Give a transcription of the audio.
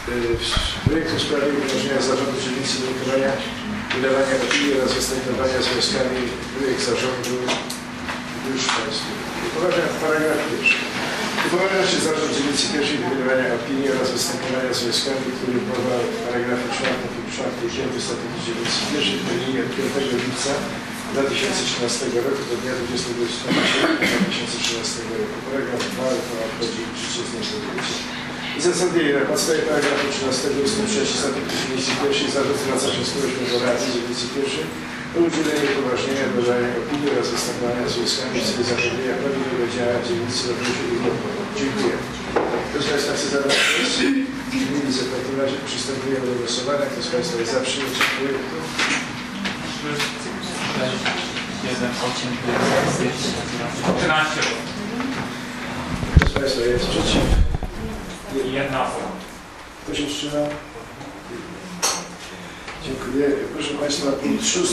Projekt w sprawie upoważnienia zarządu dzielnicy do wydawania opinii oraz występowania z wnioskami. Projekt zarządu już Państwu. Upoważnia paragraf pierwszy. Upoważnia się zarząd dzielnicy pierwszej do wydawania opinii oraz występowania z wnioskami, który mowa w paragrafie 4 i 5 statutu dzielnicy pierwszej w terminie od 5 lipca 2013 roku do dnia 20 2013 roku. Paragraf 2 uchwała wchodzi w życie z dniem podjęcia. Uzasadnienie. Na podstawie paragrafu 13 ust. 6 statutu dzielnicy pierwszej zarząd zwraca się z prośbą do Rady dzielnicy pierwszej o udzielenie upoważnienia do wydania opinii oraz występowania z wnioskami w celu zapewnienia prawidłowego działania dzielnicy na gruncie ugruntowanym. Dziękuję. Kto z Państwa chce zadać głos? Nie widzę. W takim razie przystępujemy do głosowania. Kto z Państwa jest za przyjęciem projektu? 1, 8, 13. Kto z Państwa jest przeciw? Jedna osoba. Kto się wstrzymał? Dziękuję. Proszę Państwa, punkt 6.